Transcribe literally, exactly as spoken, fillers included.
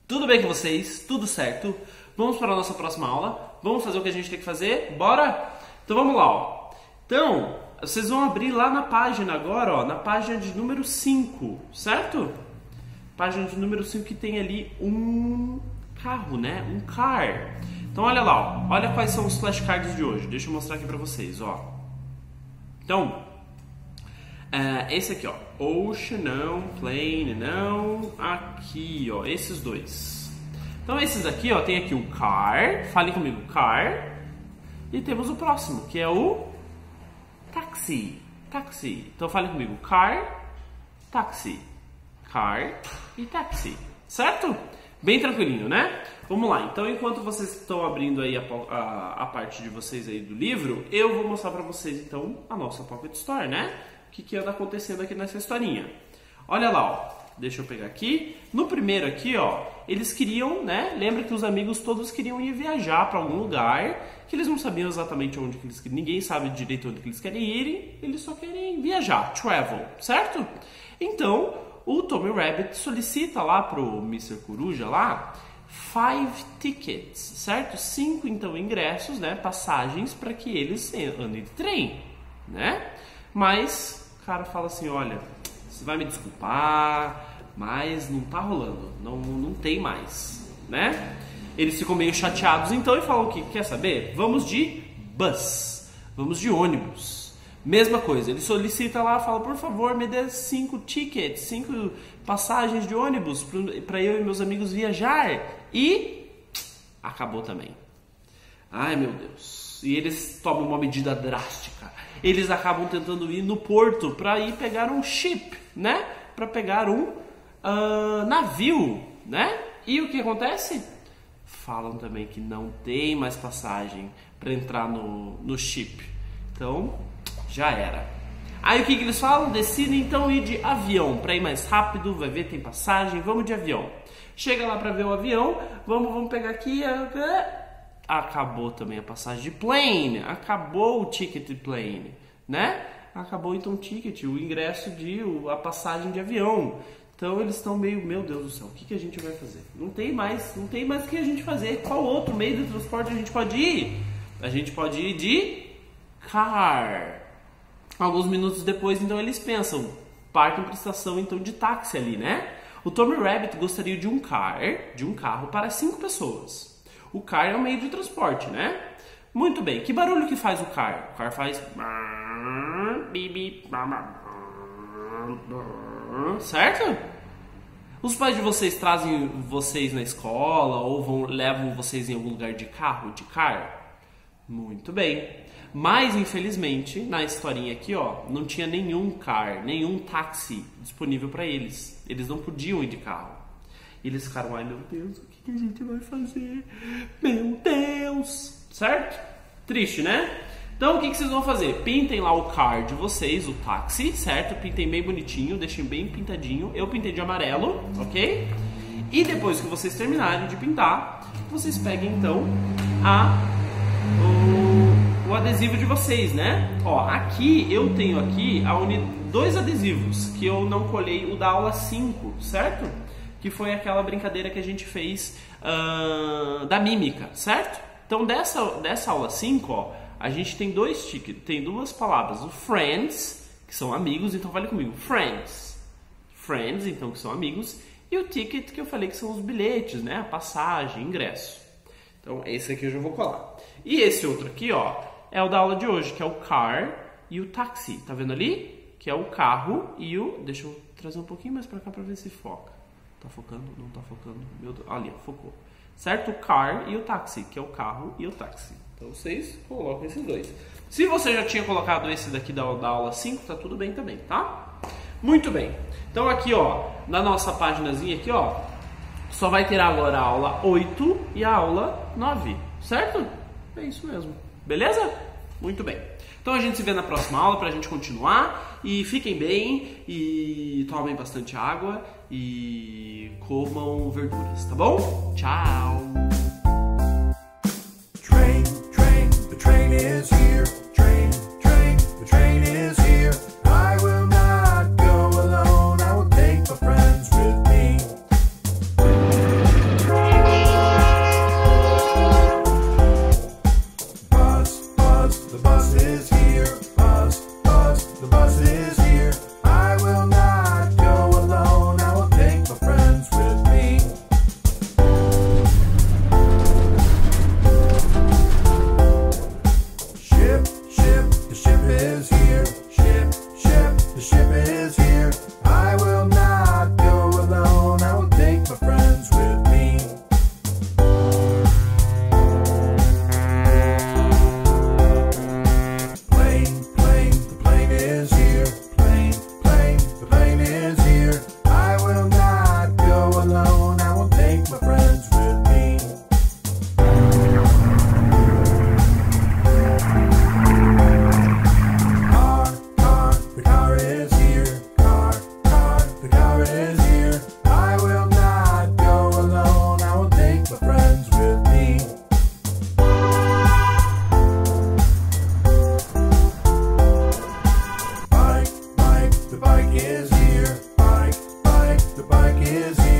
Tudo bem com vocês? Tudo certo? Vamos para a nossa próxima aula? Vamos fazer o que a gente tem que fazer? Bora? Então vamos lá, ó. Então, vocês vão abrir lá na página agora, ó, na página de número cinco, certo? Página de número cinco que tem ali um carro, né? Um car. Então olha lá, ó. Olha quais são os flashcards de hoje. Deixa eu mostrar aqui para vocês, ó. Então, é, esse aqui, ó. Ocean, não. Plane, não. Aqui, ó. Esses dois. Então esses aqui, ó. Tem aqui o car. Fale comigo, car. E temos o próximo, que é o taxi. Taxi. Então fale comigo, car, taxi. Car e taxi. Certo? Bem tranquilinho, né? Vamos lá. Então, enquanto vocês estão abrindo aí a, a, a parte de vocês aí do livro, eu vou mostrar pra vocês, então, a nossa Pocket Story, né? O que que anda acontecendo aqui nessa historinha. Olha lá, ó. Deixa eu pegar aqui. No primeiro aqui, ó, eles queriam, né? Lembra que os amigos todos queriam ir viajar pra algum lugar, que eles não sabiam exatamente onde que eles queriam. Ninguém sabe direito onde que eles querem ir, eles só querem viajar, travel, certo? Então, o Tommy Rabbit solicita lá pro mister Coruja lá five tickets, certo? Cinco, então, ingressos, né? Passagens para que eles andem de trem, né? Mas o cara fala assim, olha, você vai me desculpar, mas não tá rolando, não, não tem mais, né? Eles ficam meio chateados então e falam o que? Quer saber? Vamos de bus, vamos de ônibus. Mesma coisa, ele solicita lá, fala, por favor, me dê cinco tickets, cinco passagens de ônibus para eu e meus amigos viajar. E acabou também. Ai, meu Deus. E eles tomam uma medida drástica. Eles acabam tentando ir no porto para ir pegar um ship, né? Para pegar um uh, navio, né? E o que acontece? Falam também que não tem mais passagem para entrar no, no ship. Então, já era. Aí o que, que eles falam? Decidem então ir de avião para ir mais rápido, vai ver, tem passagem, vamos de avião. Chega lá para ver o avião, vamos, vamos pegar aqui. Acabou também a passagem de plane, acabou o ticket de plane, né? Acabou então o ticket, o ingresso de a passagem de avião. Então eles estão meio, meu Deus do céu, o que, que a gente vai fazer? Não tem mais, não tem mais o que a gente fazer. Qual outro meio de transporte a gente pode ir? A gente pode ir de car. Alguns minutos depois, então, eles pensam, partem para a estação, então, de táxi ali, né? O Tommy Rabbit gostaria de um car, de um carro para cinco pessoas. O car é um meio de transporte, né? Muito bem. Que barulho que faz o car? O car faz... Certo? Os pais de vocês trazem vocês na escola ou vão, levam vocês em algum lugar de carro, de car? Muito bem. Mas, infelizmente, na historinha aqui, ó, não tinha nenhum car, nenhum táxi disponível para eles. Eles não podiam ir de carro. E eles ficaram, ai meu Deus, o que, que a gente vai fazer? Meu Deus! Certo? Triste, né? Então, o que, que vocês vão fazer? Pintem lá o car de vocês, o táxi, certo? Pintem bem bonitinho, deixem bem pintadinho. Eu pintei de amarelo, ok? E depois que vocês terminarem de pintar, vocês peguem, então, a... O... o adesivo de vocês, né? Ó, aqui eu tenho aqui a uni... dois adesivos que eu não colhei, o da aula cinco, certo? Que foi aquela brincadeira que a gente fez uh, da mímica, certo? Então dessa, dessa aula cinco, ó, a gente tem dois tickets, tem duas palavras, o friends, que são amigos, então fale comigo, friends. Friends, então, que são amigos, e o ticket que eu falei que são os bilhetes, né? A passagem, ingresso. Então esse aqui eu já vou colar. E esse outro aqui, ó, é o da aula de hoje, que é o car e o taxi. Tá vendo ali? Que é o carro e o... Deixa eu trazer um pouquinho mais pra cá pra ver se foca. Tá focando? Não tá focando. Meu Deus. Ali, ó, focou. Certo? O car e o taxi, que é o carro e o táxi. Então vocês colocam esses dois. Se você já tinha colocado esse daqui da, da aula cinco, tá tudo bem também, tá? Muito bem. Então aqui, ó, na nossa paginazinha aqui, ó, só vai ter agora a aula oito e a aula nove, certo? É isso mesmo. Beleza? Muito bem. Então a gente se vê na próxima aula pra gente continuar. E fiquem bem, e tomem bastante água, e comam verduras, tá bom? Tchau! Train, train, the train is here. Train, train, the train is here. I will not go alone, I will take my friends with me. the ship is here. I will not go alone, I will take my friends with me. Plane, plane, the plane is here. Plane, plane, the plane is here. I will not go alone, I will take my friends with me. Car, car, the car is here. Car, car, the car is here. I will not go alone, I will take my friends with me. Bike, bike, the bike is here. Bike, bike, the bike is here.